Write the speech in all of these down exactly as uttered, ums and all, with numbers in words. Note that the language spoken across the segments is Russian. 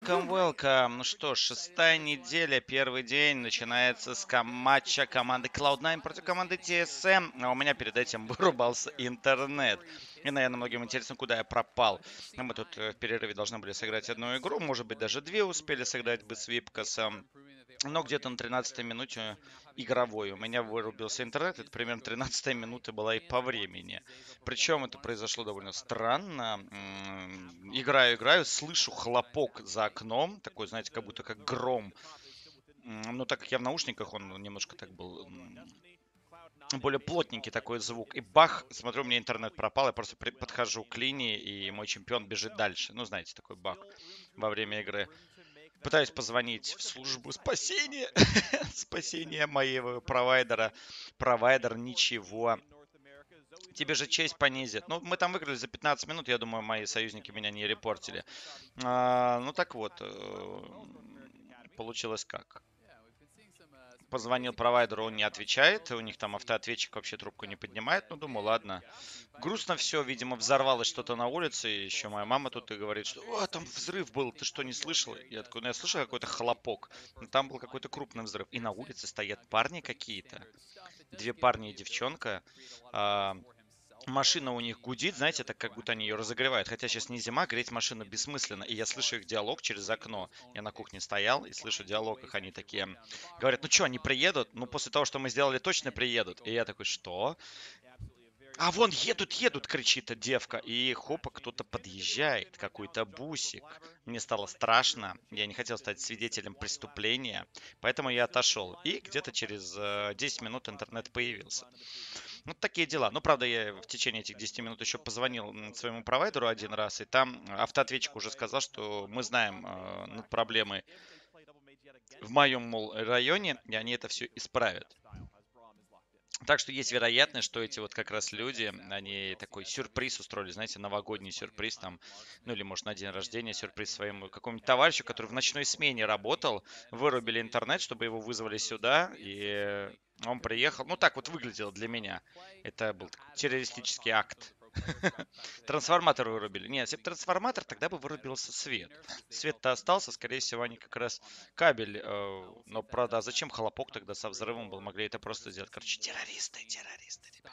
Welcome, welcome. Ну что ж, шестая неделя, первый день начинается с ком- матча команды клауд найн против команды ти эс эм. А у меня перед этим вырубался интернет. И, наверное, многим интересно, куда я пропал. Ну, мы тут э, в перерыве должны были сыграть одну игру, может быть, даже две успели сыграть бы с Випкасом. Но где-то на тринадцатой минуте игровой у меня вырубился интернет. Это примерно тринадцатая минута была и по времени. Причем это произошло довольно странно. М, Играю, играю, слышу хлопок за окном. Такой, знаете, как будто как гром. М, Но так как я в наушниках, он немножко так был м, более плотненький такой звук. И бах, смотрю, у меня интернет пропал. Я просто при- подхожу к линии, и мой чемпион бежит дальше. Ну, знаете, такой баг во время игры. Пытаюсь позвонить в службу спасения. Спасения моего провайдера. Провайдер ничего. Тебе же честь понизит. Ну, мы там выиграли за пятнадцать минут. Я думаю, мои союзники меня не репортили. А, ну, так вот. э, Получилось как? Позвонил провайдеру, он не отвечает. У них там автоответчик вообще трубку не поднимает. Ну, думаю, ладно. Грустно все, видимо, взорвалось что-то на улице. И еще моя мама тут и говорит, что «О, там взрыв был, ты что, не слышал?» Я такой, ну, я слышал какой-то хлопок. Но там был какой-то крупный взрыв. И на улице стоят парни какие-то. Две парни и девчонка. А, Машина у них гудит, знаете, так как будто они ее разогревают. Хотя сейчас не зима, греть машину бессмысленно. И я слышу их диалог через окно. Я на кухне стоял и слышу диалог их. Они такие говорят, ну что, они приедут? Ну, после того, что мы сделали, точно приедут. И я такой, что? А вон едут, едут, кричит девка. И хопа, кто-то подъезжает, какой-то бусик. Мне стало страшно. Я не хотел стать свидетелем преступления. Поэтому я отошел. И где-то через э, десять минут интернет появился. Вот такие дела. Ну, правда, я в течение этих десяти минут еще позвонил м, своему провайдеру один раз, и там автоответчик уже сказал, что мы знаем э, над проблемой в моем, мол, районе, и они это все исправят. Так что есть вероятность, что эти вот как раз люди, они такой сюрприз устроили, знаете, новогодний сюрприз там, ну или может на день рождения сюрприз своему какому-нибудь товарищу, который в ночной смене работал, вырубили интернет, чтобы его вызвали сюда, и он приехал. Ну так вот выглядело для меня. Это был такой террористический акт. Трансформатор вырубили. Нет, если бы трансформатор, тогда бы вырубился свет. Свет-то остался, скорее всего, они как раз кабель. э, Но, правда, а зачем хлопок тогда со взрывом был? Могли это просто сделать. Короче, террористы, террористы, ребят.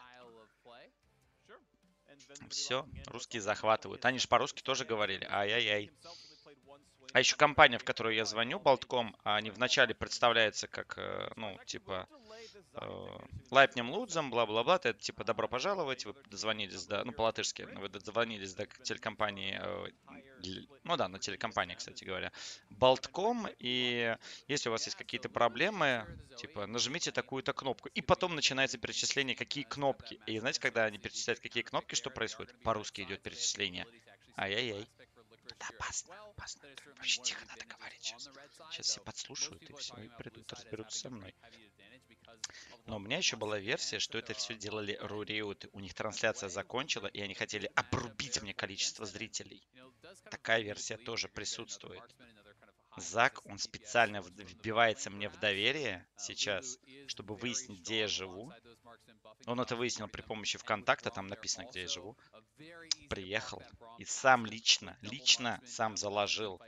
Все, русские захватывают. Они же по-русски тоже говорили. Ай-яй-яй. А еще компания, в которую я звоню, Болтком, они вначале представляются как, э, ну, типа, э, Лайпнем Лудзом, бла-бла-бла, это типа добро пожаловать, вы дозвонились до, ну по-латышски, вы дозвонились до телекомпании, э, дл- ну да, на телекомпании, кстати говоря, Болтком, и если у вас есть какие-то проблемы, типа нажмите такую-то кнопку, и потом начинается перечисление, какие кнопки, и знаете, когда они перечисляют, какие кнопки, что происходит? По-русски идет перечисление. Ай-яй-яй. Это опасно, опасно. Вообще тихо надо говорить сейчас. Сейчас все подслушают и все, и придут, разберутся со мной. Но у меня еще была версия, что это все делали руриуты. У них трансляция закончила, и они хотели обрубить мне количество зрителей. Такая версия тоже присутствует. Зак, он специально в- вбивается мне в доверие сейчас, чтобы выяснить, где я живу. Он это выяснил при помощи ВКонтакта, там написано, где я живу. Приехал и сам лично, лично сам заложил,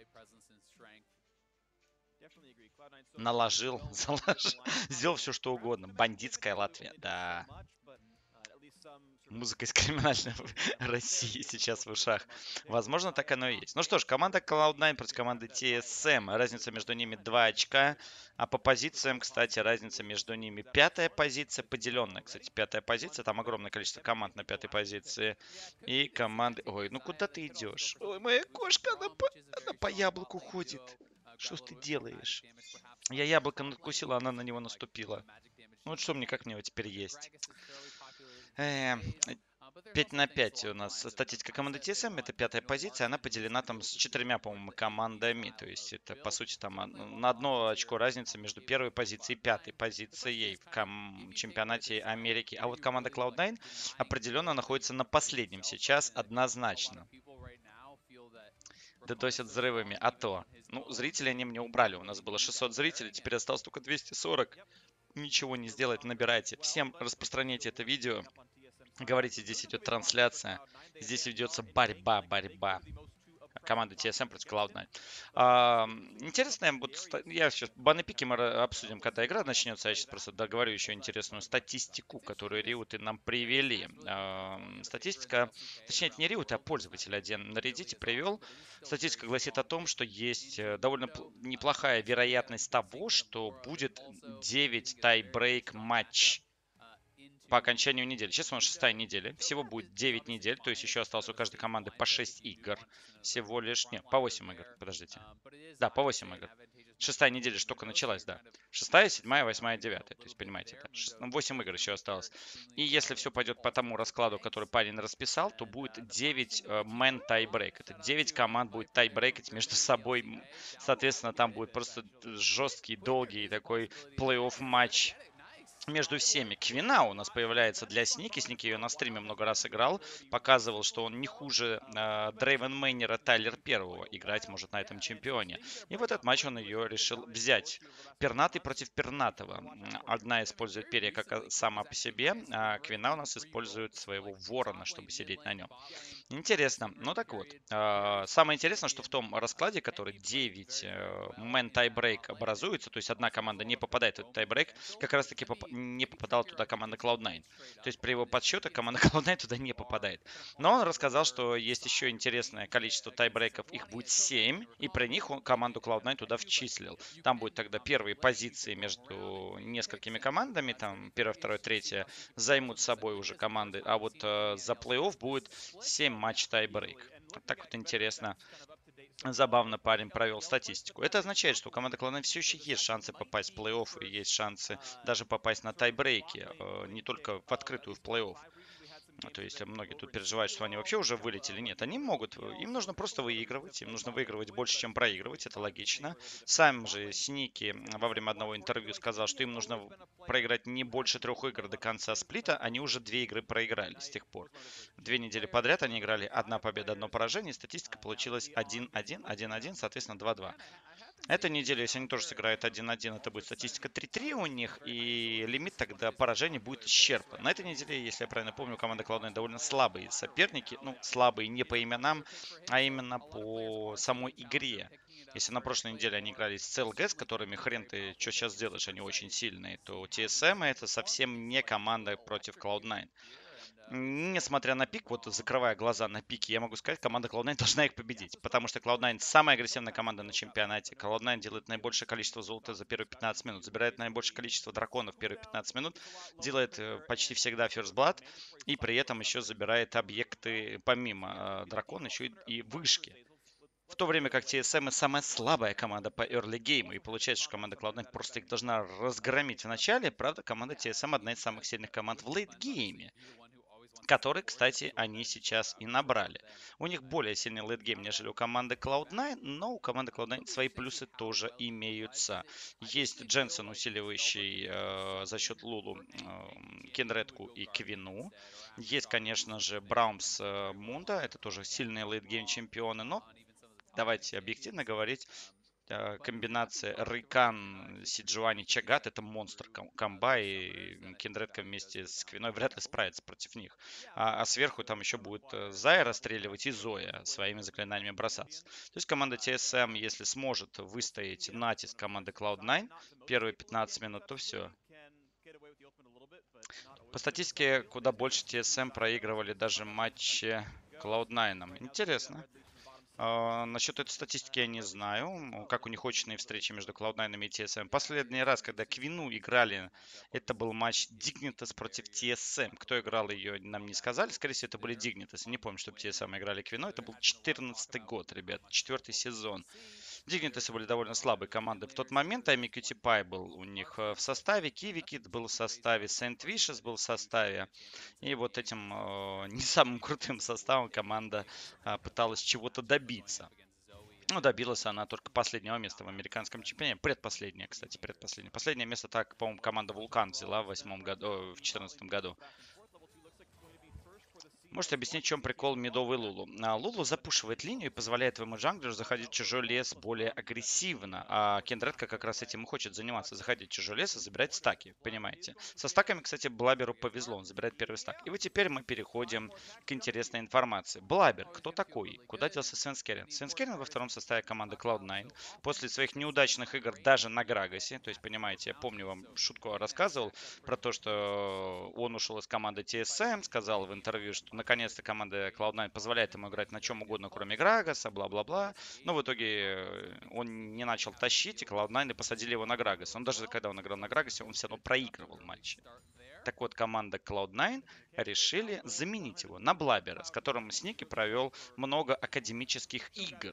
наложил, заложил, сделал все, что угодно. Бандитская Латвия, да. Музыка из криминальной России сейчас в ушах. Возможно, так оно и есть. Ну что ж, команда клауд найн против команды ти эс эм. Разница между ними два очка. А по позициям, кстати, разница между ними пятая позиция, поделенная, кстати, пятая позиция. Там огромное количество команд на пятой позиции. И команды... Ой, ну куда ты идешь? Ой, моя кошка, она по, она по яблоку ходит. Что ж ты делаешь? Я яблоко надкусила, она на него наступила. Ну вот что мне, как мне его теперь есть? Э, пять на пять у нас статистика команды ти эс эм, это пятая позиция, она поделена там с четырьмя, по-моему, командами, то есть это, по сути, там од- на одно очко разница между первой позицией и пятой позицией в ком- чемпионате Америки. А вот команда клауд найн определенно находится на последнем сейчас, однозначно. Ддосят взрывами, а то. Ну, зрители они мне убрали, у нас было шестьсот зрителей, теперь осталось только двести сорок. Ничего не сделать, набирайте. Всем распространяйте это видео. Говорите, здесь идет трансляция. Здесь ведется борьба, борьба. команды ти эс эм против клауд найн. А, интересно, вот, я сейчас банны-пики мы обсудим, когда игра начнется. Я сейчас просто договорю еще интересную статистику, которую риуты нам привели. А, статистика, точнее, это не риуты, а пользователь один на Reddit привел. Статистика гласит о том, что есть э, довольно неплохая вероятность того, что будет девять тай-брейк матч по окончанию недели. Сейчас у нас шестая неделя. Всего будет девять недель. То есть еще осталось у каждой команды по шесть игр. Всего лишь... Нет, по восемь игр. Подождите. Да, по восемь игр. Шестая неделя же только началась, да. Шестая, седьмая, восьмая, девятая. То есть, понимаете, это восемь игр еще осталось. И если все пойдет по тому раскладу, который парень расписал, то будет девять мэн тайбрейк. Это девять команд будет тайбрейкать между собой. Соответственно, там будет просто жесткий, долгий такой плей-офф матч между всеми. Квина у нас появляется для Сники. Сники ее на стриме много раз играл. Показывал, что он не хуже э, Дрейвен Мейнера Тайлер Первого. Играть может на этом чемпионе. И в этот матч он ее решил взять. Пернатый против Пернатого. Одна использует перья как сама по себе, а Квина у нас использует своего ворона, чтобы сидеть на нем. Интересно. Ну так вот. Э, самое интересное, что в том раскладе, который девять мэн тайбрейк образуется, то есть одна команда не попадает в этот тайбрейк, как раз таки поп- не попадала туда команда клауд найн. То есть при его подсчетах команда клауд найн туда не попадает. Но он рассказал, что есть еще интересное количество тайбрейков, их будет семь, и при них он команду клауд найн туда вчислил. Там будет тогда первые позиции между несколькими командами, там первое, второе, третье займут собой уже команды, а вот э, за плей-офф будет семь матч тайбрейк. Вот так вот интересно. Забавно парень провел статистику. Это означает, что у команды клауд найн все еще есть шансы попасть в плей-офф, и есть шансы даже попасть на тайбрейки, э, не только в открытую в плей-офф. То есть многие тут переживают, что они вообще уже вылетели. Нет, они могут. Им нужно просто выигрывать. Им нужно выигрывать больше, чем проигрывать. Это логично. Сам же Сники во время одного интервью сказал, что им нужно проиграть не больше трех игр до конца сплита. Они уже две игры проиграли с тех пор. Две недели подряд они играли одна победа, одно поражение. Статистика получилась один-один, один-один, соответственно два-два. Эта неделя, если они тоже сыграют один-один, это будет статистика три-три у них, и лимит тогда поражений будет исчерпан. На этой неделе, если я правильно помню, команда клауд найн довольно слабые соперники. Ну, слабые не по именам, а именно по самой игре. Если на прошлой неделе они играли с си эл джи, с которыми хрен ты что сейчас сделаешь, они очень сильные, то ти эс эм это совсем не команда против клауд найн. Несмотря на пик, вот закрывая глаза на пике, я могу сказать, команда клауд найн должна их победить. Потому что клауд найн самая агрессивная команда на чемпионате. клауд найн делает наибольшее количество золота за первые пятнадцать минут. Забирает наибольшее количество драконов в первые пятнадцать минут. Делает э, почти всегда First Blood. И при этом еще забирает объекты, помимо э, дракона, еще и, и вышки. В то время как ти эс эм и самая слабая команда по early game. И получается, что команда клауд найн просто их должна разгромить в начале. Правда, команда ти эс эм одна из самых сильных команд в late game, который, кстати, они сейчас и набрали. У них более сильный лейтгейм, нежели у команды клауд найн, но у команды клауд найн свои плюсы тоже имеются. Есть Дженсен, усиливающий э, за счет Лулу э, Кенредку и Квину. Есть, конечно же, Браумс э, Мунда, это тоже сильные лейтгейм чемпионы, но давайте объективно говорить, э, комбинация Рейкан, Сиджуани, Чагат — это монстр комба, и Киндредка вместе с Квиной вряд ли справится против них. А, а сверху там еще будет э, Зая расстреливать и Зоя своими заклинаниями бросаться. То есть команда ти эс эм, если сможет выстоять натиск команды клауд найн первые пятнадцать минут, то все. По статистике, куда больше ти эс эм проигрывали даже матчи клауд найн. Интересно. А, насчет этой статистики я не знаю, м, как у них очные встречи между клауд найн и ти эс эм. Последний раз, когда Квину играли, это был матч Dignitas против ти эс эм. Кто играл ее, нам не сказали. Скорее всего, это были Dignitas. Не помню, чтобы ти эс эм играли Квину. Это был четырнадцатый год, ребят, четвертый сезон. Dignitas были довольно слабой командой в тот момент. Ами Кьюти Пай был у них э, в составе, Кивикит был в составе, Сент Вишес был в составе. И вот этим э, не самым крутым составом команда э, пыталась чего-то добиться. Ну, добилась она только последнего места в американском чемпионате. Предпоследнее, кстати, предпоследнее. Последнее место так, по-моему, команда Вулкан взяла в восьмом году, в четырнадцатом году. Можете объяснить, в чем прикол медовый Лулу? А, Лулу запушивает линию и позволяет твоему джанглеру заходить в чужой лес более агрессивно. А Кендредка как раз этим и хочет заниматься. Заходить в чужой лес и забирать стаки, понимаете? Со стаками, кстати, Блаберу повезло, он забирает первый стак. И вот теперь мы переходим к интересной информации. Блабер, кто такой? Куда делся Свенскерин? Свенскерин во втором составе команды клауд найн. После своих неудачных игр даже на Грагасе, то есть, понимаете, я помню, вам шутку рассказывал про то, что он ушел из команды ти эс эм, сказал в интервью, что наконец-то команда клауд найн позволяет ему играть на чем угодно, кроме Грагаса, бла-бла-бла. Но в итоге он не начал тащить, и клауд найн посадили его на Грагас. Он даже когда он играл на Грагасе, он все равно проигрывал матчи. Так вот, команда клауд найн решили заменить его на Блабера, с которым Сники провел много академических игр.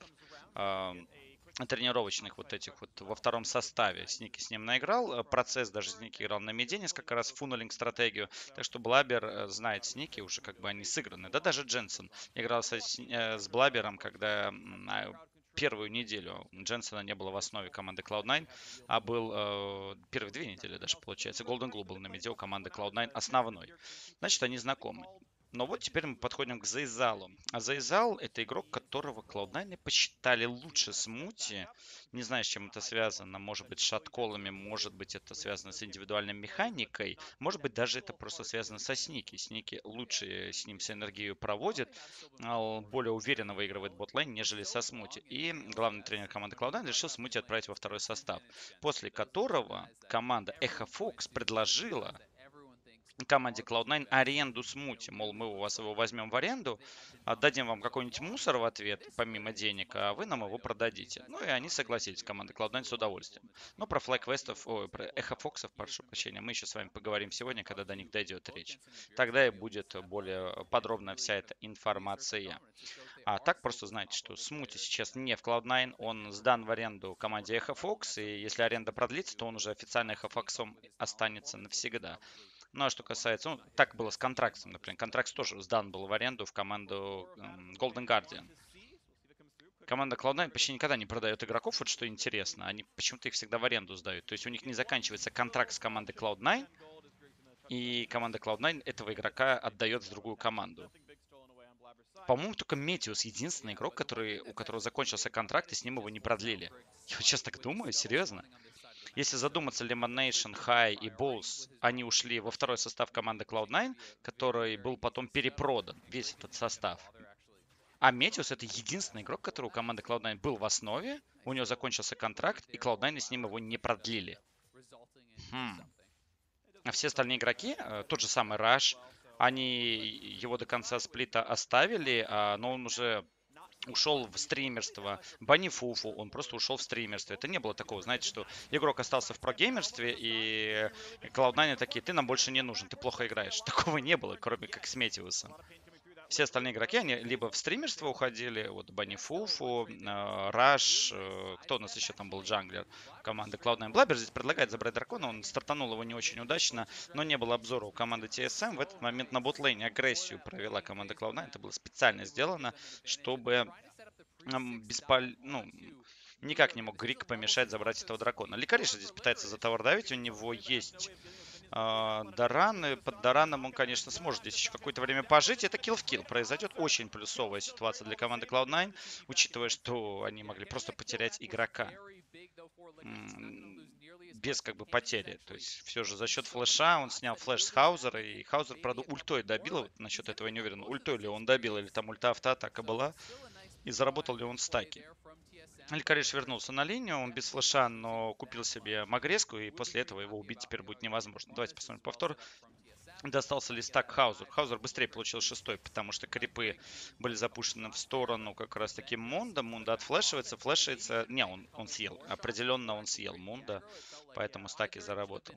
Тренировочных вот этих вот во втором составе. Сники с ним наиграл. Процесс даже Сники играл на миде несколько раз фуннелинг стратегию. Так что Блабер знает Сники, уже как бы они сыграны. Да даже Дженсен играл со, с Блабером, когда первую неделю Дженсона не было в основе команды клауд найн, а был э, первые две недели даже, получается. Golden Glue был на миде у команды клауд найн основной. Значит, они знакомы. Но вот теперь мы подходим к Зейзалу. А Зейзал — это игрок, которого клауд найн посчитали лучше смути. Не знаю, с чем это связано. Может быть, с шатколами, может быть, это связано с индивидуальной механикой. Может быть, даже это просто связано со Сники. Сники лучше с ним синергию проводит, более уверенно выигрывает ботлейн, нежели со смути. И главный тренер команды клауд найн решил смути отправить во второй состав. После которого команда Echo Fox предложила команде клауд найн аренду смути. Мол, мы у вас его возьмем в аренду, отдадим вам какой-нибудь мусор в ответ, помимо денег, а вы нам его продадите. Ну и они согласились, команда клауд найн с удовольствием. Но про флэквестов, ой, про эхофоксов, прошу прощения, мы еще с вами поговорим сегодня, когда до них дойдет речь. Тогда и будет более подробная вся эта информация. А так просто знаете, что смути сейчас не в клауд найн, он сдан в аренду команде эхофокс, и если аренда продлится, то он уже официально эхофоксом останется навсегда. Ну, а что касается, ну, так было с Контраксом, например. Контракс тоже сдан был в аренду в команду эм, Golden Guardian. Команда клауд найн почти никогда не продает игроков, вот что интересно. Они почему-то их всегда в аренду сдают. То есть у них не заканчивается контракт с командой клауд найн, и команда клауд найн этого игрока отдает в другую команду. По-моему, только Метиус единственный игрок, который, у которого закончился контракт, и с ним его не продлили. Я вот сейчас так думаю, серьезно. Если задуматься, Lemon Nation, High и Bulls, они ушли во второй состав команды клауд найн, который был потом перепродан, весь этот состав. А Метиус — это единственный игрок, который у команды клауд найн был в основе, у него закончился контракт, и клауд найн с ним его не продлили. Хм. А все остальные игроки, тот же самый Rush, они его до конца сплита оставили, но он уже ушел в стримерство. Бани Фуфу, он просто ушел в стримерство. Это не было такого, знаете, что игрок остался в прогеймерстве, и клауд найн такие: ты нам больше не нужен, ты плохо играешь. Такого не было, кроме как с Метиусом. Все остальные игроки, они либо в стримерство уходили, вот Бани Фуфу, Раш, кто у нас еще там был, джанглер команды клауд найн. Блабер здесь предлагает забрать дракона, он стартанул его не очень удачно, но не было обзора у команды ти эс эм. В этот момент на ботлейне агрессию провела команда клауд найн, это было специально сделано, чтобы беспол... ну, никак не мог Грик помешать забрать этого дракона. Ликариша здесь пытается за товар давить, у него есть э, Даран, и под Дараном он, конечно, сможет здесь еще какое-то время пожить. Это килл в килл произойдет. Очень плюсовая ситуация для команды клауд найн, учитывая, что они могли просто потерять игрока без как бы потери. То есть все же за счет флеша он снял флеш с Хаузера, и Хаузер, правда, ультой добил. Вот насчет этого я не уверен, ультой ли он добил, или там ульта автоатака была. И заработал ли он стаки. Ликариш вернулся на линию, он без флеша, но купил себе Магреску, и после этого его убить теперь будет невозможно. Давайте посмотрим повтор. Достался ли стак Хаузер. Хаузер быстрее получил шестой, потому что крипы были запущены в сторону как раз таки Мунда. Мунда отфлешивается, флешится. Не, он, он съел. Определенно он съел Мунда, поэтому стаки заработал.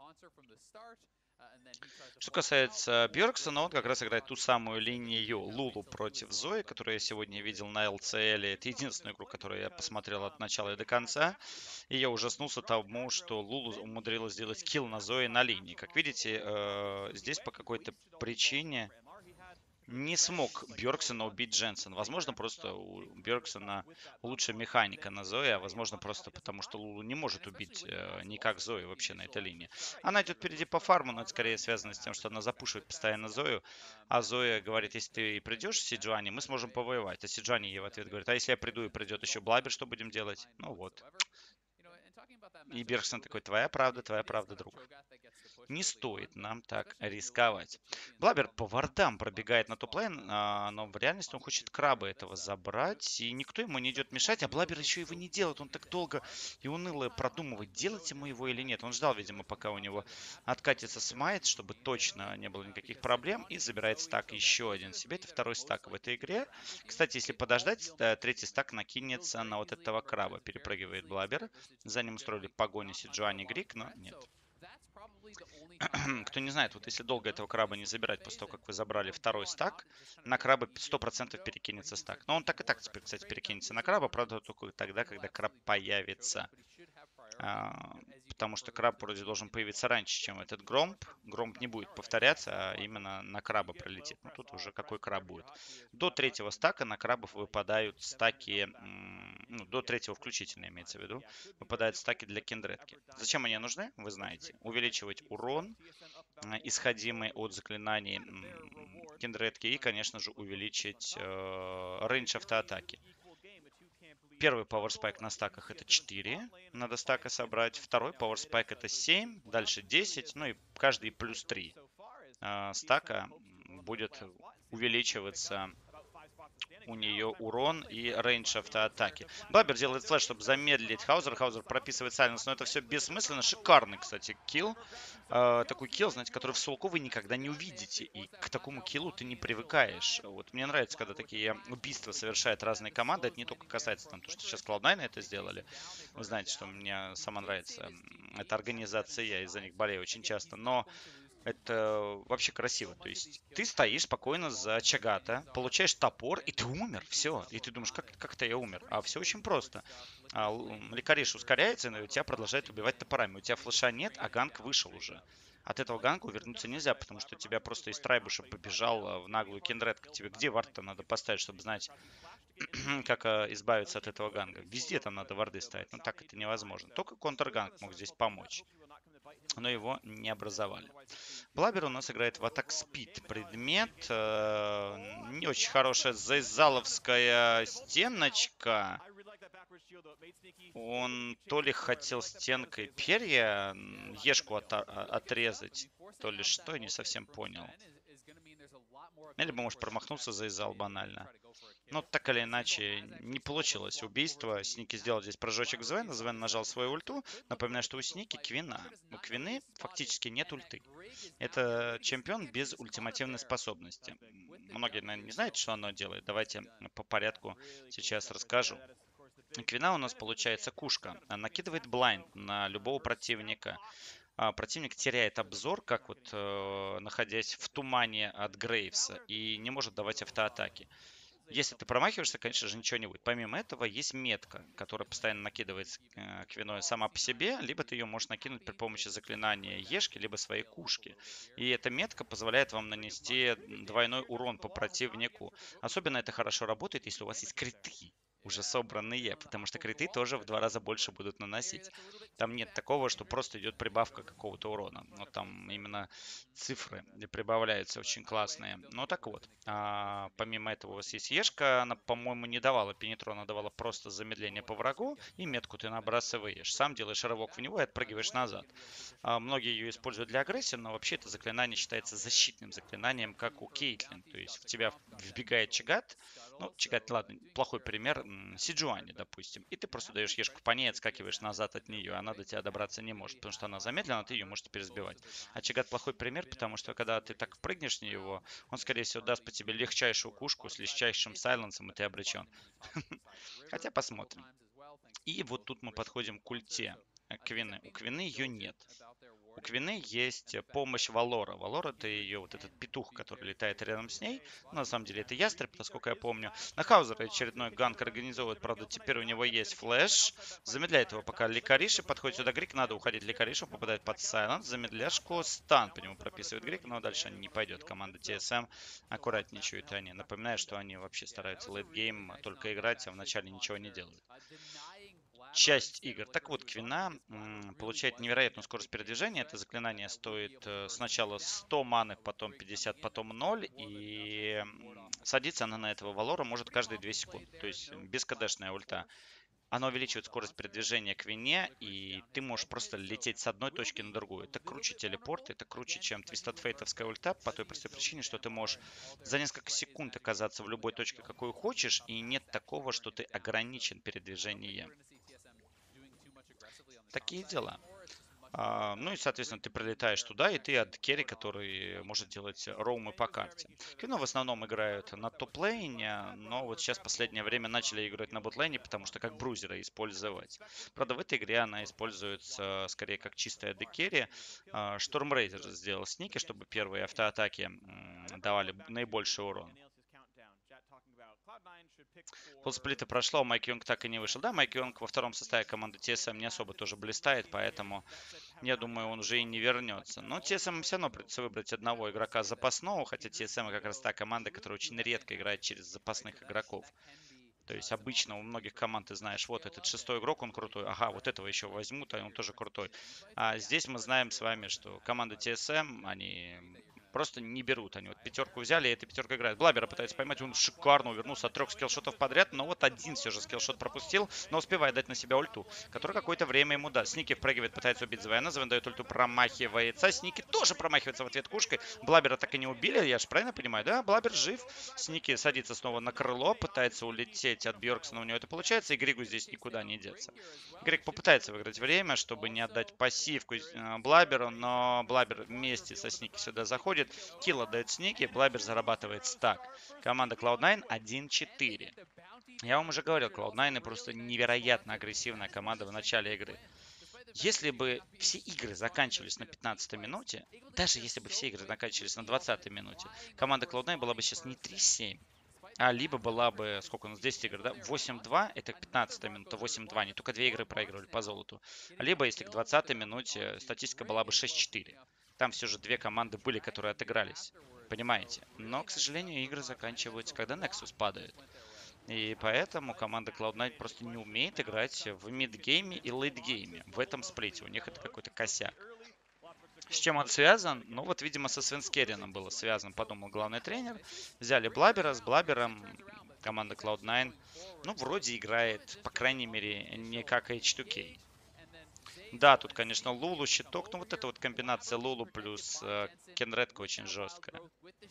Что касается Бьорксона, он как раз играет ту самую линию Лулу против Зои, которую я сегодня видел на эл си эл. Это единственную игру, которую я посмотрел от начала и до конца. И я ужаснулся тому, что Лулу умудрилась сделать килл на Зои на линии. Как видите, здесь по какой-то причине Не смог Бьорксона убить Дженсен. Возможно, просто у Бьорксона лучшая механика на Зое, а возможно, просто потому, что Лулу не может убить э, никак Зою вообще на этой линии. Она идет впереди по фарму, но это скорее связано с тем, что она запушивает постоянно Зою, а Зоя говорит, если ты придешь с Сиджуани, мы сможем повоевать. А Сиджуани ей в ответ говорит, а если я приду и придет еще Блабер, что будем делать? Ну вот. И Бергсон такой, твоя правда, твоя правда, друг. Не стоит нам так рисковать. Блабер по вардам пробегает на топ-лейн, а, но в реальности он хочет краба этого забрать, и никто ему не идет мешать, а Блабер еще его не делает. Он так долго и уныло продумывает, делать ему его или нет. Он ждал, видимо, пока у него откатится смайт, чтобы точно не было никаких проблем, и забирает стак еще один себе. Это второй стак в этой игре. Кстати, если подождать, э, третий стак накинется на вот этого краба. Перепрыгивает Блабер. За ним устроили погоню Сиджуани Грик, но нет. Кто не знает, вот если долго этого краба не забирать после того, как вы забрали второй стак, на краба сто процентов перекинется стак. Но он так и так, теперь, кстати, перекинется на краба, правда, только тогда, когда краб появится. А, потому что краб вроде должен появиться раньше, чем этот громб. Громб не будет повторяться, а именно на краба пролетит. Ну, тут уже какой краб будет. До третьего стака на крабов выпадают стаки, ну, до третьего включительно имеется в виду, выпадают стаки для кендредки. Зачем они нужны, вы знаете. Увеличивать урон, исходимый от заклинаний кендредки, и, конечно же, увеличить э, рейндж автоатаки. Первый Power Spike на стаках это четыре, надо стака собрать. Второй Power Spike это семь, дальше десять, ну и каждый плюс три э, стака будет увеличиваться у нее урон и рейндж автоатаки. Блабер делает флеш, чтобы замедлить Хаузер. Хаузер прописывает сайленс, но это все бессмысленно. Шикарный, кстати, килл. Э, такой килл, знаете, который в солку вы никогда не увидите. И к такому киллу ты не привыкаешь. Вот мне нравится, когда такие убийства совершают разные команды. Это не только касается там, то, что сейчас клауд найн это сделали. Вы знаете, что мне сама нравится эта организация, я из-за них болею очень часто. Но это вообще красиво. То есть ты стоишь спокойно за Чагата, получаешь топор, и ты умер. Все. И ты думаешь, как, как это я умер? А все очень просто. А, Лекариш ускоряется, но тебя продолжает убивать топорами. У тебя флеша нет, а ганк вышел уже. От этого ганка увернуться нельзя, потому что тебя просто из трайбуша побежал в наглую кендред. Тебе где вард-то надо поставить, чтобы знать, как избавиться от этого ганга? Везде там надо варды ставить. Но так это невозможно. Только контрганк мог здесь помочь. Но его не образовали. Блабер у нас играет в атак спид. Предмет. Э, не очень хорошая зайзаловская стеночка. Он то ли хотел стенкой перья ешку от, отрезать, то ли что, я не совсем понял. Или, может, промахнуться зайзал банально. Но так или иначе, не получилось убийство. Сники сделал здесь прыжочек Звена. Звен нажал свою ульту. Напоминаю, что у Сники Квина. У Квины фактически нет ульты. Это чемпион без ультимативной способности. Многие, наверное, не знают, что оно делает. Давайте по порядку сейчас расскажу. Квина у нас получается кушка. Накидывает блайнд на любого противника. Противник теряет обзор, как вот э, находясь в тумане от Грейвса, и не может давать автоатаки. Если ты промахиваешься, конечно же, ничего не будет. Помимо этого, есть метка, которая постоянно накидывается э, квиной сама по себе, либо ты ее можешь накинуть при помощи заклинания ешки, либо своей кушки. И эта метка позволяет вам нанести двойной урон по противнику. Особенно это хорошо работает, если у вас есть криты уже собранные, потому что криты тоже в два раза больше будут наносить. Там нет такого, что просто идет прибавка какого-то урона. Но там именно цифры прибавляются очень классные. Ну так вот, а, помимо этого у вас есть ешка, она, по-моему, не давала пенетрон, она давала просто замедление по врагу, и метку ты набрасываешь. Сам делаешь рывок в него и отпрыгиваешь назад. А, многие ее используют для агрессии, но вообще это заклинание считается защитным заклинанием, как у Кейтлин. То есть в тебя вбегает Чагат, ну, Чагат, ладно, плохой пример, Сиджуани, допустим, и ты просто даешь ешку по ней, отскакиваешь назад от нее, она до тебя добраться не может, потому что она замедлена, ты ее можешь теперь сбивать. А Чагат плохой пример, потому что когда ты так прыгнешь в него, он, скорее всего, даст по тебе легчайшую кушку с легчайшим сайленсом, и ты обречен. Хотя посмотрим. И вот тут мы подходим к ульте Квины. У Квины ее нет. У у Квины есть помощь Валора. Валор — это ее вот этот петух, который летает рядом с ней. Ну, на самом деле это ястреб, насколько я помню. На Хаузера очередной ганк организовывает, правда, теперь у него есть флэш. Замедляет его, пока Ликариши подходит сюда. Грик, надо уходить. Ликаришу попадает под сайленс. Замедляшку, стан по нему прописывает Грик, но дальше не пойдет. Команда ти эс эм аккуратничают они. Напоминаю, что они вообще стараются лейтгейм только играть, а в начале ничего не делают. Часть игр. Так вот, Квина м, получает невероятную скорость передвижения. Это заклинание стоит э, сначала сто маны, потом пятьдесят, потом ноль. И м, садиться она на этого Валора может каждые две секунды. То есть бескадешная ульта. Она увеличивает скорость передвижения к Вине, и ты можешь просто лететь с одной точки на другую. Это круче телепорта, это круче, чем Twisted Fate'овская ульта, по той простой причине, что ты можешь за несколько секунд оказаться в любой точке, какую хочешь, и нет такого, что ты ограничен передвижением. Такие дела. А, ну и, соответственно, ты прилетаешь туда, и ты от керри, который может делать роумы по карте. Квино в основном играют на топ-лейне, но вот сейчас в последнее время начали играть на ботлейне, потому что как брузера использовать. Правда, в этой игре она используется скорее как чистая декерри. Штормрейзер сделал сники, чтобы первые автоатаки м, давали наибольший урон. Полсплита прошло, Майк Йонг так и не вышел. Да, Майк Йонг во втором составе команды ти эс эм не особо тоже блистает, поэтому я думаю, он уже и не вернется. Но ти эс эм все равно придется выбрать одного игрока запасного, хотя ти эс эм как раз та команда, которая очень редко играет через запасных игроков. То есть обычно у многих команд ты знаешь, вот этот шестой игрок, он крутой, ага, вот этого еще возьмут, а он тоже крутой. А здесь мы знаем с вами, что команда ти эс эм, они просто не берут. Они вот пятерку взяли, и эта пятерка играет. Блабера пытается поймать, он шикарно увернулся от трех скиллшотов подряд, но вот один все же скиллшот пропустил, но успевает дать на себя ульту, который какое-то время ему даст. Сники впрыгивает, пытается убить Звена, Звен дает ульту, промахивается. Сники тоже промахивается в ответ кушкой. Блабера так и не убили, я же правильно понимаю, да? Блабер жив. Сники садится снова на крыло, пытается улететь от Бьорксона, у него это получается, и Григу здесь никуда не деться. Григ попытается выиграть время, чтобы не отдать пассивку э, Блаберу, но Блабер вместе со Сники сюда заходит. Килл отдает Сники, Блабер зарабатывает стак. Команда клауд найн один четыре. Я вам уже говорил, клауд найн просто невероятно агрессивная команда в начале игры. Если бы все игры заканчивались на пятнадцатой минуте, даже если бы все игры заканчивались на двадцатой минуте, команда клауд найн была бы сейчас не три семь, а либо была бы, сколько у нас, десять игр, да? восемь-два, это пятнадцатая минута, восемь-два. Не только две игры проигрывали по золоту. Либо, если к двадцатой минуте, статистика была бы шесть-четыре. Там все же две команды были, которые отыгрались. Понимаете? Но, к сожалению, игры заканчиваются, когда Nexus падает. И поэтому команда клауд найн просто не умеет играть в мидгейме и лейтгейме. В этом сплите. У них это какой-то косяк. С чем он связан? Ну вот, видимо, со Свенскерином было связано, подумал главный тренер. Взяли Блабера, с Блабером команда клауд найн, ну, вроде играет, по крайней мере, не как эйч ту кей. Да, тут, конечно, Лулу, щиток, ну вот эта вот комбинация Лулу плюс э, Кенредка очень жесткая.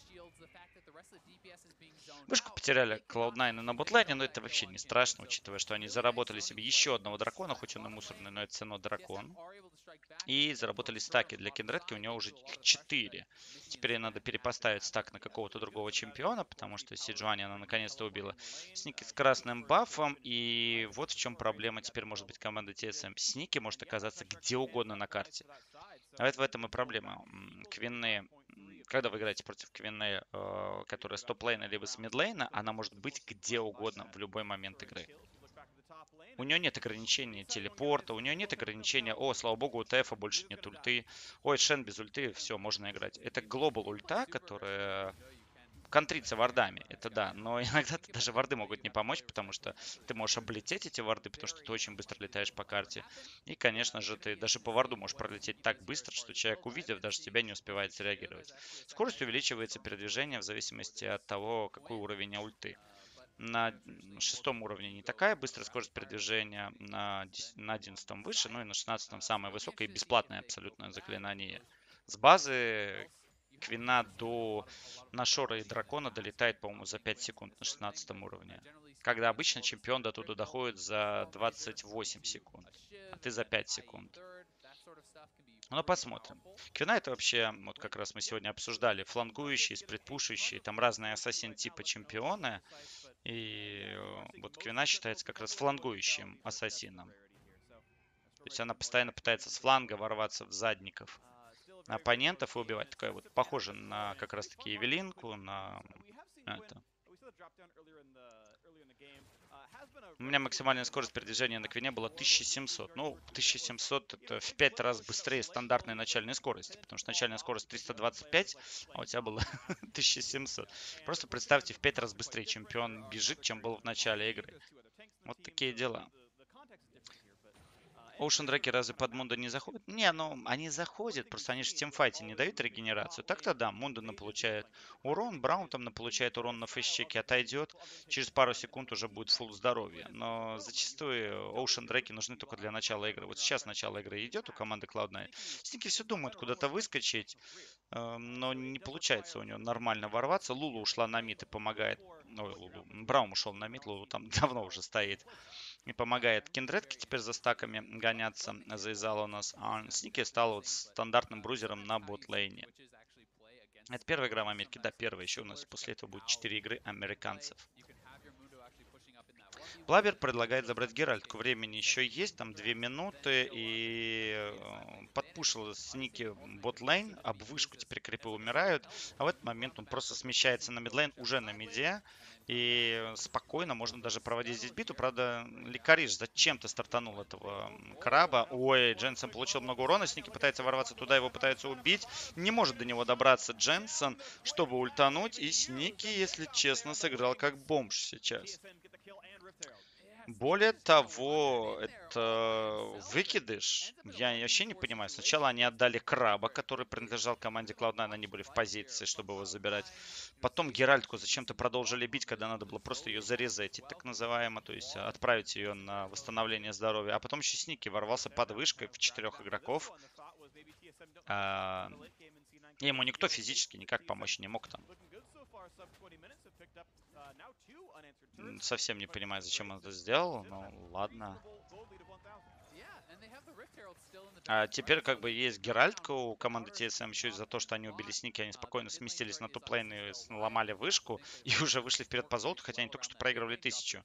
Вышку потеряли клауд найн на ботлайне, но это вообще не страшно, учитывая, что они заработали себе еще одного дракона, хоть он и мусорный, но это все равно дракон. И заработали стаки для Кендредки, у него уже их четыре. Теперь ей надо перепоставить стак на какого-то другого чемпиона, потому что Сиджуани она наконец-то убила. Сники с красным бафом, и вот в чем проблема теперь может быть команда ти эс эм. Сники может оказаться где угодно на карте. А это в этом и проблема. Квинны, когда вы играете против Квинны, э, которая с топ-лейна либо с мид-лейна, она может быть где угодно в любой момент игры. У нее нет ограничения телепорта, у нее нет ограничения, о, слава богу, у ТФа больше нет ульты. Ой, Шен без ульты, все, можно играть. Это глобал ульта, которая контрится вардами, это да, но иногда даже варды могут не помочь, потому что ты можешь облететь эти варды, потому что ты очень быстро летаешь по карте. И, конечно же, ты даже по варду можешь пролететь так быстро, что человек, увидев, даже тебя не успевает среагировать. Скорость увеличивается передвижение в зависимости от того, какой уровень ульты. На шестом уровне не такая быстрая скорость передвижения, на, на одиннадцатом выше, ну и на шестнадцатом самое высокое и бесплатное абсолютное заклинание. С базы Квина до Нашора и Дракона долетает, по-моему, за пять секунд на шестнадцатом уровне. Когда обычно чемпион до туда доходит за двадцать восемь секунд, а ты за пять секунд. Ну, посмотрим. Квина это вообще, вот как раз мы сегодня обсуждали, флангующие, спритпушащие, там разные ассасин типа чемпионы. И э, вот Квина считается как раз флангующим ассасином. То есть она постоянно пытается с фланга ворваться в задников. оппонентов и убивать. Такая вот похожа на как раз таки Эвелинку, на это. У меня максимальная скорость передвижения на Квине была тысяча семьсот. Ну, тысяча семьсот это в пять раз быстрее стандартной начальной скорости, потому что начальная скорость триста двадцать пять, а у тебя было тысяча семьсот. Просто представьте, в пять раз быстрее чемпион бежит, чем был в начале игры. Вот такие дела. Ocean Драки разве под Мунда не заходят? Не, ну они заходят, просто они же в тимфайте не дают регенерацию. Так-то да, Мунда на получает урон, Браун там на получает урон на фейсчеке, отойдет. Через пару секунд уже будет фулл здоровья. Но зачастую Ocean Драки нужны только для начала игры. Вот сейчас начало игры идет у команды клауд найн. Сники все думают куда-то выскочить, э, но не получается у него нормально ворваться. Лулу ушла на мид и помогает. Ой, Лулу. Браун ушел на мид, Лулу там давно уже стоит. И помогает Киндредке теперь за стаками гоняться. Заизала у нас. А Сники стал вот стандартным брузером на ботлейне. Это первая игра в Америке. Да, первая. Еще у нас после этого будет четыре игры американцев. Блабер предлагает забрать Геральтку. Времени еще есть, там две минуты. И подпушил Сники ботлейн. Об вышку теперь крипы умирают. А в этот момент он просто смещается на мидлейн уже на миде. И спокойно можно даже проводить здесь биту. Правда, Лекариш зачем-то стартанул этого краба. Ой, Дженсен получил много урона. Сники пытается ворваться туда, его пытаются убить. Не может до него добраться Дженсен, чтобы ультануть. И Сники, если честно, сыграл как бомж сейчас. Более того, это выкидыш. Я вообще не понимаю. Сначала они отдали краба, который принадлежал команде клауд найн. Они были в позиции, чтобы его забирать. Потом Геральтку зачем-то продолжили бить, когда надо было просто ее зарезать, так называемо. То есть отправить ее на восстановление здоровья. А потом еще Сники ворвался под вышкой в четырех игроков. А, и ему никто физически никак помочь не мог там. Совсем не понимаю, зачем он это сделал, но ладно. А теперь как бы есть Геральтка у команды ти эс эм еще из-за того, что они убили Сники, они спокойно сместились на топ-лейн и сломали вышку и уже вышли вперед по золоту, хотя они только что проигрывали тысячу.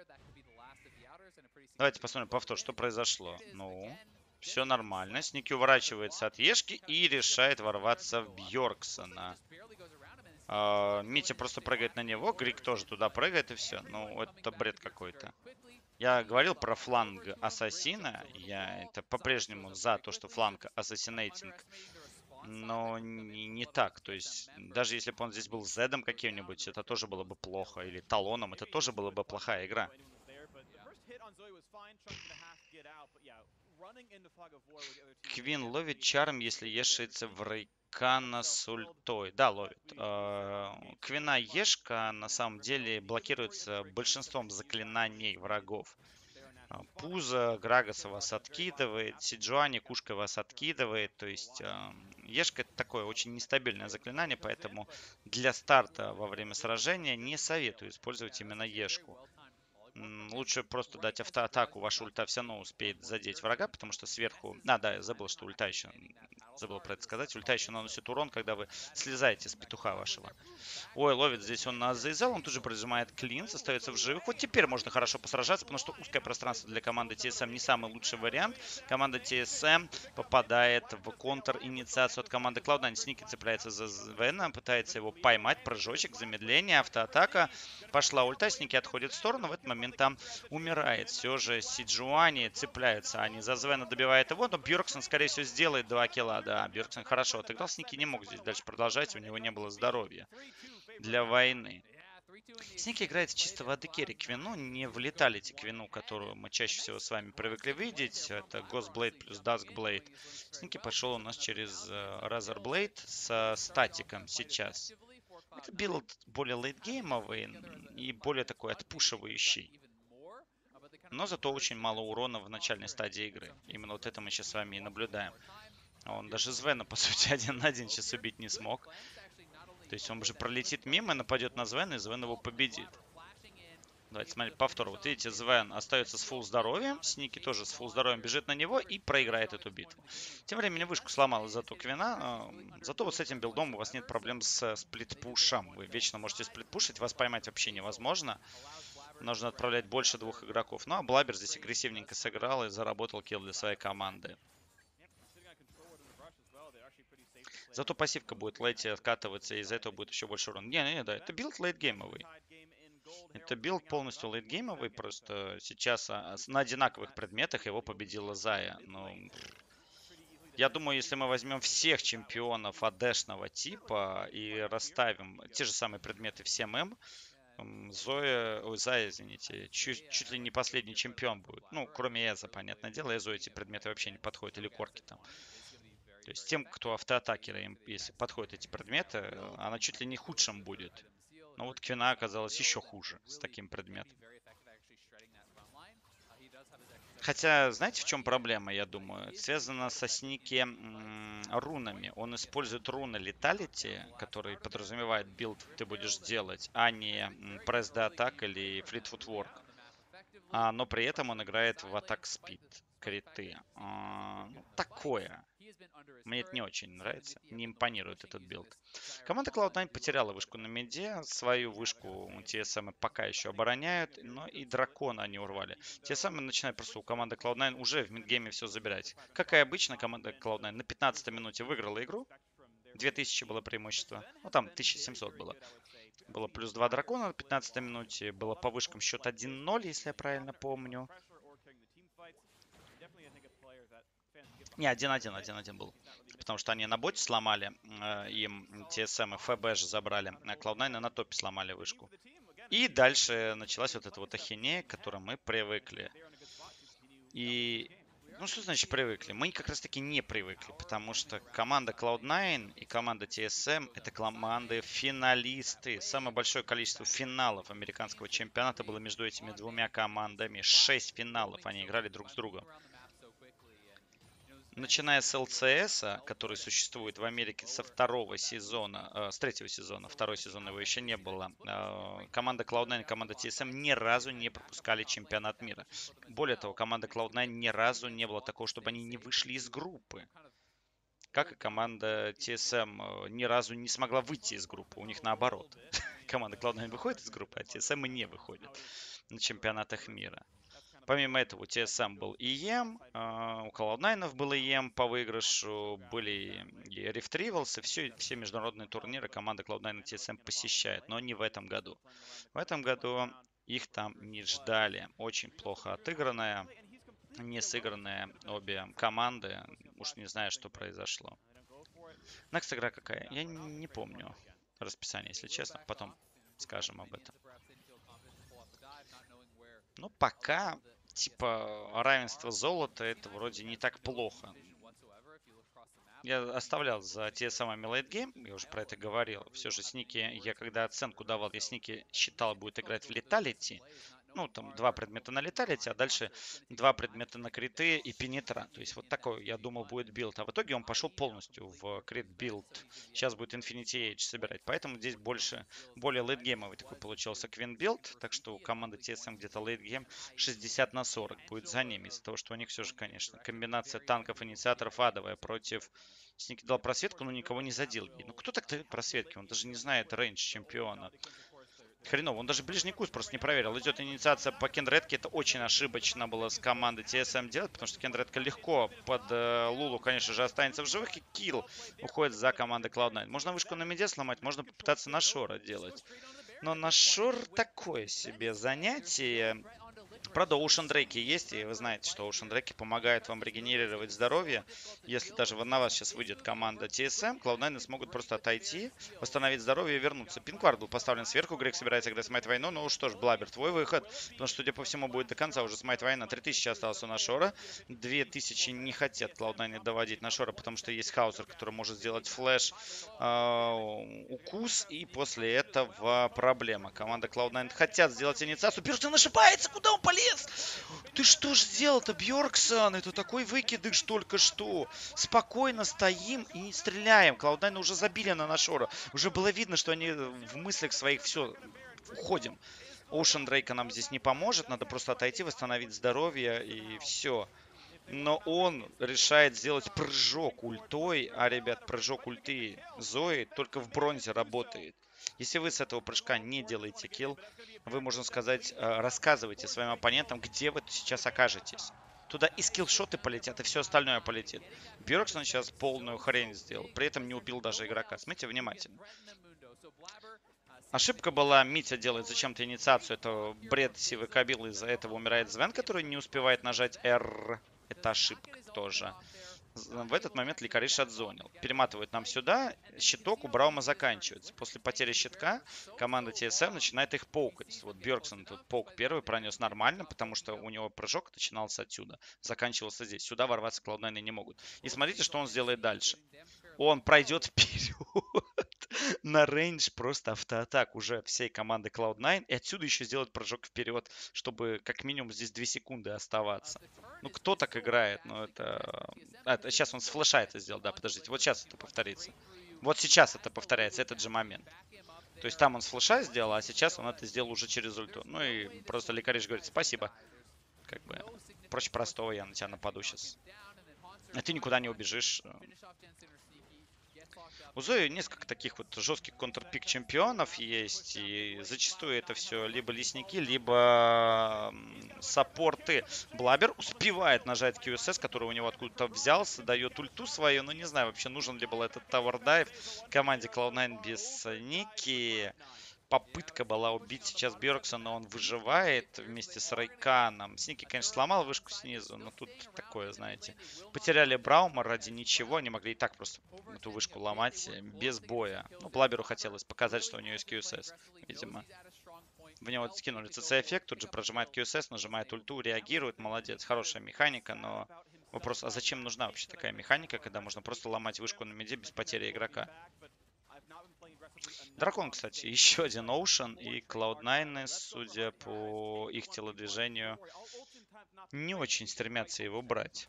Давайте посмотрим повтор, что произошло. Ну, все нормально. Сники уворачивается от Ешки и решает ворваться в Бьорксона. Uh, Митя просто прыгает на него, Грик тоже туда прыгает и все. Ну, это бред какой-то. Я говорил про фланг ассасина. Я это по-прежнему за то, что фланг ассасинейтинг. Но не, не так. То есть, даже если бы он здесь был зедом каким-нибудь, это тоже было бы плохо. Или талоном, это тоже была бы плохая игра. Квин ловит чарм, если ешается в Рейкана с ультой. Да, ловит. Квина Ешка на самом деле блокируется большинством заклинаний врагов. Пузо Грагаса вас откидывает, Сиджуани Кушка вас откидывает. То есть Ешка это такое очень нестабильное заклинание, поэтому для старта во время сражения не советую использовать именно Ешку. Лучше просто дать автоатаку, ваша ульта все равно успеет задеть врага, потому что сверху... А, да, я забыл, что ульта еще... Забыл про это сказать. Ульта еще наносит урон, когда вы слезаете с петуха вашего. Ой, ловит здесь он на Зейзел, он тут же прожимает клинс, остается в живых. Вот теперь можно хорошо посражаться, потому что узкое пространство для команды ти эс эм не самый лучший вариант. Команда ти эс эм попадает в контр-инициацию от команды клауд найн. Сники цепляется за Вена, пытается его поймать, прыжочек, замедление, автоатака. Пошла ульта, Сники отходит в сторону, в этот момент там умирает. Все же Сиджуани цепляются, они за Звена, добивает его, но Бьорксон, скорее всего, сделает два килла. Да, Бьорксон хорошо отыграл, Сники не мог здесь дальше продолжать, у него не было здоровья для войны. Сники играет в чисто воды керри. Квину не влетали те Квину, которую мы чаще всего с вами привыкли видеть. Это Ghostblade плюс Duskblade. Сники пошел у нас через Razorblade со статиком сейчас. Это билд более лейтгеймовый и более такой отпушивающий. Но зато очень мало урона в начальной стадии игры. Именно вот это мы сейчас с вами и наблюдаем. Он даже Звена, по сути, один на один сейчас убить не смог. То есть он уже пролетит мимо, нападет на Звена, и Звен его победит. Давайте смотреть повтор. Вот видите, Звен остается с фулл здоровьем. Сники тоже с фулл здоровьем бежит на него и проиграет эту битву. Тем временем вышку сломала зато Квина. Зато вот с этим билдом у вас нет проблем с сплитпушем. Вы вечно можете сплитпушить, вас поймать вообще невозможно. Нужно отправлять больше двух игроков. Ну а Блабер здесь агрессивненько сыграл и заработал килл для своей команды. Зато пассивка будет лейти откатываться, и из-за этого будет еще больше урона. Не-не-не, да, это билд лейтгеймовый. Это билд полностью лейтгеймовый, просто сейчас а, на одинаковых предметах его победила Зая. Ну, я думаю, если мы возьмем всех чемпионов АДшного типа и расставим те же самые предметы в семь эм, Зоя, ой, Зая, извините, чуть, чуть ли не последний чемпион будет. Ну, кроме Эза, понятное дело, Эзу эти предметы вообще не подходят, или Корки там. То есть тем, кто автоатакеры, им, если подходят эти предметы, она чуть ли не худшим будет. Но вот Квина оказалась еще хуже с таким предметом. Хотя, знаете, в чем проблема, я думаю? Это связано со сники м, рунами. Он использует руны Леталити, который подразумевает билд ты будешь делать, а не Press the Attack или Fleet Footwork. А, но при этом он играет в Attack Speed криты. А, ну, такое. Мне это не очень нравится. Не импонирует этот билд. Команда клауд найн потеряла вышку на миде. Свою вышку ти эс эм пока еще обороняют. Но и дракона они урвали. ти эс эм начинает просто у команды клауд найн уже в мидгейме все забирать. Как и обычно, команда клауд найн на пятнадцатой минуте выиграла игру. две тысячи было преимущество. Ну, там тысяча семьсот было. Было плюс два дракона на пятнадцатой минуте. Было по вышкам счет один ноль, если я правильно помню. Не, один один, один один был. Потому что они на боте сломали, э, им ти эс эм и эф би же забрали, а клауд найн на топе сломали вышку. И дальше началась вот эта вот ахинея, к которой мы привыкли. И, ну что значит привыкли? Мы как раз таки не привыкли, потому что команда клауд найн и команда ти эс эм это команды финалисты. Самое большое количество финалов американского чемпионата было между этими двумя командами. Шесть финалов они играли друг с другом. Начиная с эл си эс, который существует в Америке со второго сезона, э, с третьего сезона, второй сезон его еще не было, э, команда клауд найн и команда ти эс эм ни разу не пропускали чемпионат мира. Более того, команда клауд найн ни разу не было такого, чтобы они не вышли из группы. Как и команда ти эс эм э, ни разу не смогла выйти из группы. У них наоборот. Команда клауд найн выходит из группы, а ти эс эм и не выходит на чемпионатах мира. Помимо этого, у ти эс эм был и эм, у клауд найн был и эм по выигрышу, были и Rift Rivals, и все, все международные турниры команда клауд найн и ти эс эм посещает, но не в этом году. В этом году их там не ждали. Очень плохо отыгранная, не сыгранные обе команды. Уж не знаю, что произошло. Next игра какая? Я не помню расписание, если честно. Потом скажем об этом. Ну, пока, типа, равенство золота, это вроде не так плохо. Я оставлял за те самыми лейтгейм, я уже про это говорил. Все же сники, я когда оценку давал, я сники считал, будет играть в леталити. Ну, там два предмета на леталити, а дальше два предмета на криты и пенетра. То есть вот такой, я думал, будет билд. А в итоге он пошел полностью в крит билд. Сейчас будет Infinity Age собирать. Поэтому здесь больше, более лейтгеймовый такой получился Queen билд. Так что у команды ти эс эм где-то лейтгейм шестьдесят на сорок будет за ними. Из-за того, что у них все же, конечно, комбинация танков, инициаторов адовая против... Сники дал просветку, но никого не задел. Ну кто так дает просветки? Он даже не знает рейндж чемпиона. Хреново, он даже ближний курс просто не проверил. Идет инициация по Кендредке. Это очень ошибочно было с командой ти эс эм делать, потому что Кендредка легко под э, Лулу, конечно же, останется в живых. И килл уходит за командой клауд найн. Можно вышку на миде сломать, можно попытаться на Шора делать. Но на Шор такое себе занятие. Правда, Ocean Дрейки есть, и вы знаете, что Ocean Дрейки помогают вам регенерировать здоровье. Если даже на вас сейчас выйдет команда ти эс эм, клауд найн смогут просто отойти, восстановить здоровье и вернуться. Пинквард был поставлен сверху, Грег собирается играть Смайт Войну, ну что ж, Блабер, твой выход, потому что, судя по всему, будет до конца уже Смайт Война. три тысячи осталось у Нашора, две тысячи не хотят клауд найн доводить Нашора, потому что есть Хаузер, который может сделать флэш, э, укус, и после этого проблема. Команда клауд найн хотят сделать инициацию, Бьорксон ошибается, куда он полез? Ты что ж сделал-то, Бьорксон? Это такой выкидыш только что. Спокойно стоим и не стреляем. клауд найн уже забили на Нашора. Уже было видно, что они в мыслях своих все, уходим. Ocean Дрейка нам здесь не поможет. Надо просто отойти, восстановить здоровье и все. Но он решает сделать прыжок ультой. А, ребят, прыжок ульты Зои только в бронзе работает. Если вы с этого прыжка не делаете килл, вы, можно сказать, рассказываете своим оппонентам, где вы сейчас окажетесь. туда и скиллшоты полетят, и все остальное полетит. Бьорксон сейчас полную хрень сделал, при этом не убил даже игрока. Смотрите внимательно. Ошибка была, Митя делает зачем-то инициацию, это бред сивы кабилы, из-за этого умирает Звен, который не успевает нажать R. Это ошибка тоже. В этот момент Licorice отзонил. Перематывает нам сюда. Щиток у Браума заканчивается. После потери щитка команда ти эс эм начинает их поукать. Вот Бьорксон тут паук первый пронес нормально, потому что у него прыжок начинался отсюда. Заканчивался здесь. Сюда ворваться клауд найн не могут. И смотрите, что он сделает дальше. Он пройдет вперед на рейндж просто автоатак уже всей команды клауд найн. И отсюда еще сделать прыжок вперед, чтобы как минимум здесь две секунды оставаться. Ну, кто так играет? Ну, это... А, это... Сейчас он с флеша это сделал, да, подождите. Вот сейчас это повторится. Вот сейчас это повторяется, этот же момент. То есть там он с флеша сделал, а сейчас он это сделал уже через ульту. Ну и просто Licorice говорит спасибо. Как бы проще простого, я на тебя нападу сейчас. А ты никуда не убежишь. У Зои несколько таких вот жестких контрпик чемпионов есть. И зачастую это все либо лесники, либо саппорты. Блабер успевает нажать кью эс эс, который у него откуда-то взялся, дает ульту свою. Но не знаю, вообще нужен ли был этот тавер дайв команде клауд найн без Ники. Попытка была убить сейчас Бьорксона, но он выживает вместе с Рейканом. Сники, конечно, сломал вышку снизу, но тут такое, знаете. Потеряли Браума ради ничего, не могли и так просто эту вышку ломать без боя. Ну, Блаберу хотелось показать, что у него есть кью эс эс, видимо. В него скинули си си-эффект, тут же прожимает кью эс эс, нажимает ульту, реагирует, молодец. Хорошая механика, но вопрос, а зачем нужна вообще такая механика, когда можно просто ломать вышку на миде без потери игрока? Дракон, кстати, еще один Ocean и клауд найн, судя по их телодвижению, не очень стремятся его брать.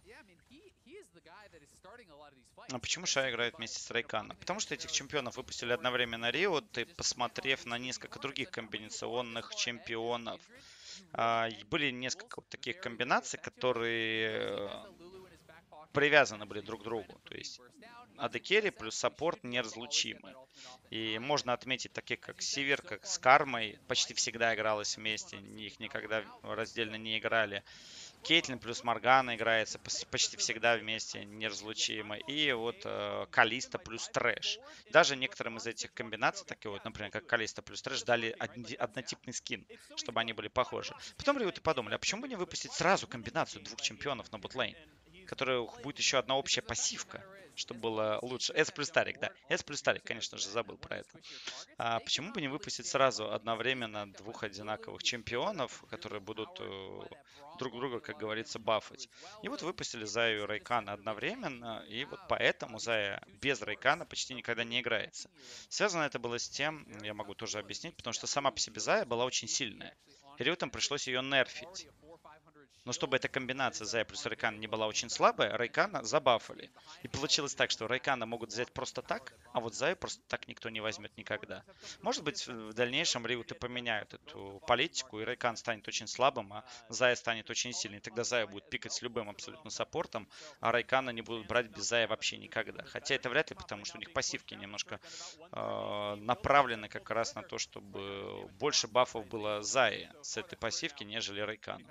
А почему Шай играет вместе с Рейканом? Потому что этих чемпионов выпустили одновременно Рио, ты посмотрев на несколько других комбинационных чемпионов. А, были несколько вот таких комбинаций, которые привязаны были друг к другу. То есть эй ди керри плюс саппорт неразлучимы. И можно отметить таких, как Сивер, как с Кармой. Почти всегда игралось вместе. Их никогда раздельно не играли. Кейтлин плюс Моргана играется почти всегда вместе, неразлучимо. И вот э, Калиста плюс Трэш. Даже некоторым из этих комбинаций, такие вот, например, как Калиста плюс Трэш, дали однотипный скин, чтобы они были похожи. Потом Риоты подумали, а почему бы не выпустить сразу комбинацию двух чемпионов на ботлейн? Которая будет еще одна общая пассивка, чтобы было лучше. S плюс Тарик, да. S плюс Тарик, конечно же, забыл про это. А почему бы не выпустить сразу одновременно двух одинаковых чемпионов, которые будут э, друг друга, как говорится, бафать? И вот выпустили Заю и Рейкана одновременно, и вот поэтому Зая без Рейкана почти никогда не играется. Связано это было с тем, я могу тоже объяснить, потому что сама по себе Зая была очень сильная. И Риотам пришлось ее нерфить. Но чтобы эта комбинация Зая плюс Рейкана не была очень слабая, Рейкана забафали. И получилось так, что Рейкана могут взять просто так, а вот Заю просто так никто не возьмет никогда. Может быть, в дальнейшем Риуты поменяют эту политику, и Рейкан станет очень слабым, а Зая станет очень сильным. Тогда Зая будет пикать с любым абсолютно саппортом, а Рейкана не будут брать без Зая вообще никогда. Хотя это вряд ли, потому что у них пассивки немножко э, направлены как раз на то, чтобы больше бафов было Зае с этой пассивки, нежели Рейкану.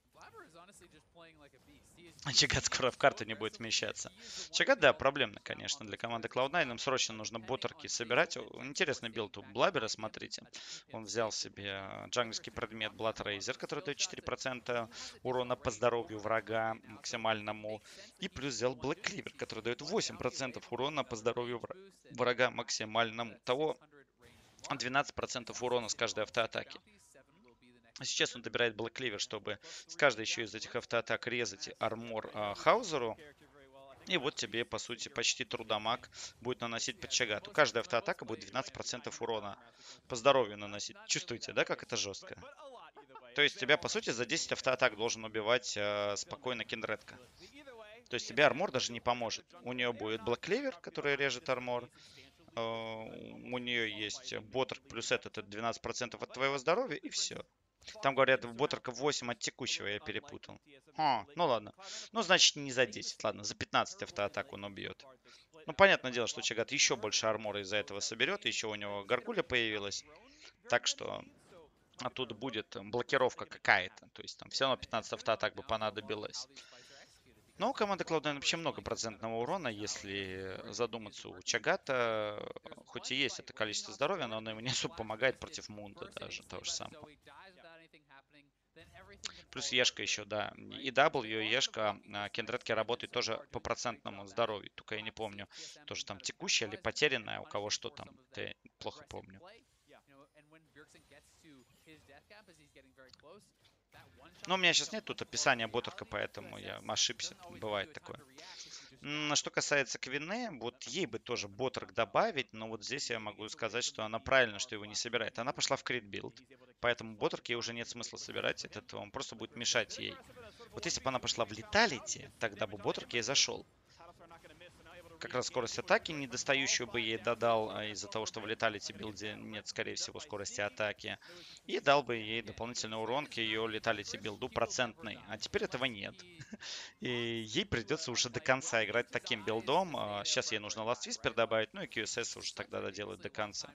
Чагат скоро в карту не будет вмещаться. Чагат, да, проблемно, конечно, для команды клауд найн. Им срочно нужно ботерки собирать. Интересный билд у Блабера, смотрите. Он взял себе джанглерский предмет Blood Razor, который дает четыре процента урона по здоровью врага максимальному. И плюс взял Black Cleaver, который дает восемь процентов урона по здоровью врага максимальному. Того двенадцать процентов урона с каждой автоатаки. Сейчас он добирает Black Cleaver, чтобы с каждой еще из этих автоатак резать армор э, Хаузеру. И вот тебе, по сути, почти трудомаг будет наносить под Чагату. Каждая автоатака будет двенадцать процентов урона по здоровью наносить. Чувствуете, да, как это жестко? То есть тебя, по сути, за десять автоатак должен убивать э, спокойно Киндредка. То есть тебе армор даже не поможет. У нее будет Black Cleaver, который режет армор. Э, у нее есть Ботрк плюс этот, это двенадцать процентов от твоего здоровья, и все. Там говорят, Ботрка восемь от текущего, я перепутал. А, ну ладно. Ну, значит, не за десять. Ладно, за пятнадцать автоатак он убьет. Ну, понятное дело, что Чагат еще больше армора из-за этого соберет. Еще у него Гаргуля появилась. Так что а тут будет блокировка какая-то. То есть там все равно пятнадцать автоатак бы понадобилось. Но у команды cloud nine вообще много процентного урона, если задуматься. У Чагата, э, хоть и есть это количество здоровья, но оно ему не особо помогает против Мунда даже, того же самого. Плюс Ешка еще, да. И W, и Ешка, а, Кендредки работают тоже по процентному здоровью. Только я не помню, тоже там текущее или потерянное, у кого что там. Это плохо помню. Но у меня сейчас нет тут описания Ботарка, поэтому я ошибся. Бывает такое. М, Что касается Квины, вот ей бы тоже Боторг добавить, но вот здесь я могу сказать, что она правильно, что его не собирает. Она пошла в крит билд, поэтому Боторг ей уже нет смысла собирать, этот он просто будет мешать ей. Вот если бы она пошла в леталити, тогда бы Боторг ей зашел. Как раз скорость атаки недостающую бы ей додал, а из-за того, что в леталити билде нет, скорее всего, скорости атаки. И дал бы ей дополнительный урон к ее леталити билду процентный. А теперь этого нет. И ей придется уже до конца играть таким билдом. А, Сейчас ей нужно Last Whisper добавить, ну и кью эс эс уже тогда доделать до конца.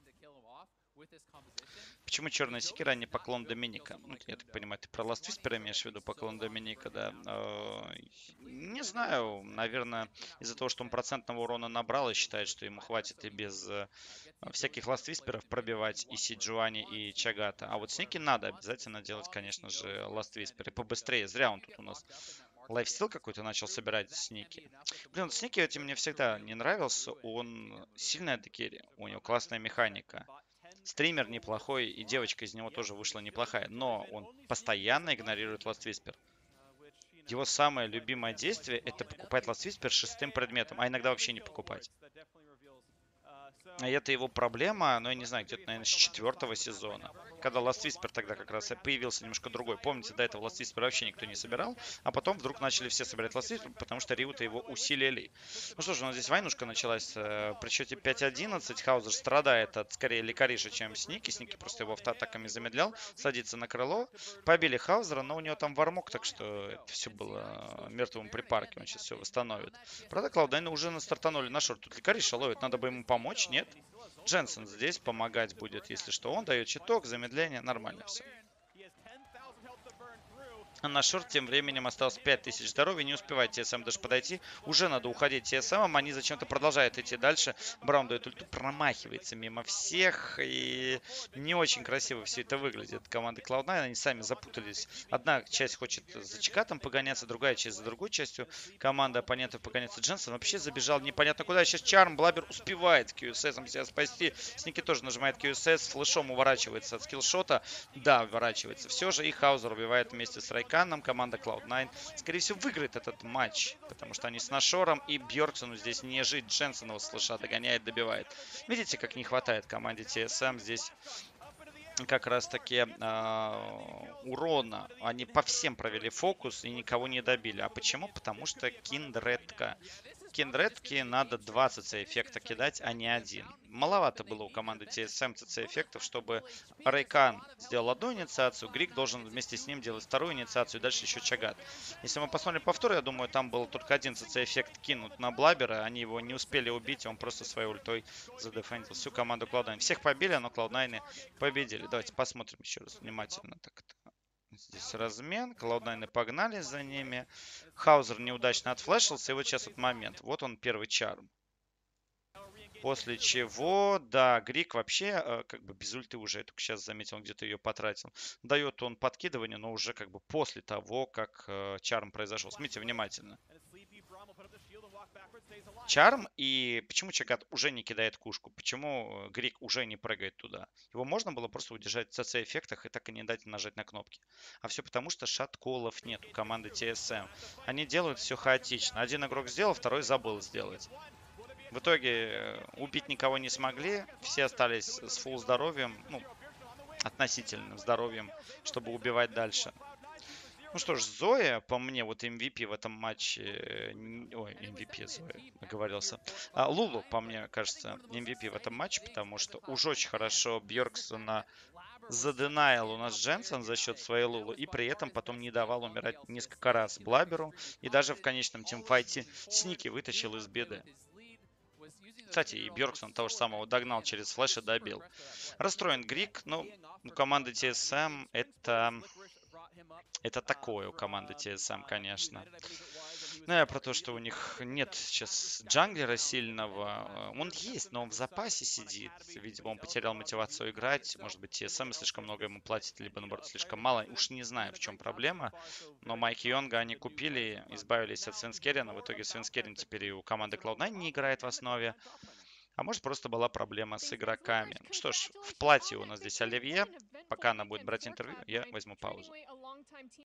Почему черная секира, а не поклон Доминика? Ну, я так понимаю, ты про Last Whisper имеешь в виду, поклон Доминика, да? Э, Не знаю, наверное, из-за того, что он процентного урона набрал и считает, что ему хватит и без э, всяких Last Whisper'ов пробивать и Сиджуани, и Чагата. А вот Сники надо обязательно делать, конечно же, Last Whisper. И побыстрее. Зря он тут у нас лайфстил какой-то начал собирать Сники. Блин, Сники этим мне всегда не нравился. Он сильная декери, у него классная механика. Стример неплохой, и девочка из него тоже вышла неплохая. Но он постоянно игнорирует Last Whisper. Его самое любимое действие это покупать Last Whisper шестым предметом, а иногда вообще не покупать. И это его проблема, но я не знаю, где-то, наверное, с четвертого сезона. Когда Last Whisper тогда как раз появился немножко другой. Помните, до этого Last Whisper вообще никто не собирал, а потом вдруг начали все собирать Last Whisper, потому что Риута его усилили. Ну что ж, у нас здесь войнушка началась э, при счете пять одиннадцать. Хаузер страдает от скорее Лекариша, чем Сники. Сники просто его автоатаками замедлял, садится на крыло. Побили Хаузера, но у него там вармок, так что это все было мертвым припарке. Он сейчас все восстановит. Правда, cloud nine уже настартанули на шорт. Тут Лекариша ловит, надо бы ему помочь, нет? Дженсен здесь помогать будет, если что. Он дает читок, замедление, нормально все. А на шорт тем временем осталось пять тысяч здоровья. Не успевает ти эс эм даже подойти. Уже надо уходить ти эс эм. Они зачем-то продолжают идти дальше. Браун дает ульту, промахивается мимо всех. И не очень красиво все это выглядит. Команды cloud nine, они сами запутались. Одна часть хочет за Чикатом погоняться, другая часть за другой частью. Команда оппонентов погоняться. Дженсен вообще забежал непонятно куда. Сейчас Чарм, Блабер успевает кью эс эс себя спасти. Сники тоже нажимает кью эс эс. Флешом уворачивается от скиллшота. Да, уворачивается. Все же и Хаузер убивает вместе с Райканом. Команда cloud nine, скорее всего, выиграет этот матч, потому что они с Нашором, и Бьорксону здесь не жить. Дженсен его слыша догоняет, добивает. Видите, как не хватает команде ти эс эм здесь как раз таки э, урона. Они по всем провели фокус и никого не добили. А почему? Потому что Киндредка. Киндредке надо два ЦЦ-эффекта кидать, а не один. Маловато было у команды ти эс эм ЦЦ-эффектов, чтобы Рейкан сделал одну инициацию, Грик должен вместе с ним делать вторую инициацию, и дальше еще Чагат. Если мы посмотрим повтор, я думаю, там был только один ЦЦ-эффект кинут на Блабера, они его не успели убить, он просто своей ультой задефендил всю команду cloud nine. Всех побили, но cloud nine победили. Давайте посмотрим еще раз внимательно. Так, здесь размен. cloud nine погнали за ними. Хаузер неудачно отфлешился. И вот сейчас вот момент. Вот он первый чарм. После чего, да, Грик вообще э, как бы без ульты уже, я только сейчас заметил, он где-то ее потратил. Дает он подкидывание, но уже как бы после того, как э, чарм произошел. Смотрите внимательно. Чарм, и почему Чагат уже не кидает кушку? Почему Грик уже не прыгает туда? Его можно было просто удержать в ЦЦ-эффектах и так и не дать нажать на кнопки. А все потому, что шатколов нет у команды ти эс эм. Они делают все хаотично. Один игрок сделал, второй забыл сделать. В итоге убить никого не смогли. Все остались с фулл здоровьем, ну, относительным здоровьем, чтобы убивать дальше. Ну что ж, Зоя, по мне, вот эм ви пи в этом матче... Ой, эм ви пи, Зоя, оговорился. А, Лулу, по мне, кажется, эм ви пи в этом матче, потому что уж очень хорошо Бьорксона заденаил у нас Дженсен за счет своей Лулу, и при этом потом не давал умирать несколько раз Блаберу, и даже в конечном тимфайте Сники вытащил из беды. Кстати, и Бьорксон того же самого догнал через флеш и добил. Расстроен Грик, но у команды ти эс эм это... Это такое у команды ти эс эм, конечно. Ну, я про то, что у них нет сейчас джанглера сильного. э, Он есть, но он в запасе сидит. Видимо, он потерял мотивацию играть. Может быть, ти эс эм слишком много ему платит, либо, наоборот, слишком мало. Уж не знаю, в чем проблема. Но Майки Йонга они купили, избавились от Свенскерина. В итоге Свенскерин теперь и у команды клауд найн не играет в основе. А может, просто была проблема с игроками. Ну что ж, в платье у нас здесь Оливье. Пока она будет брать интервью, я возьму паузу.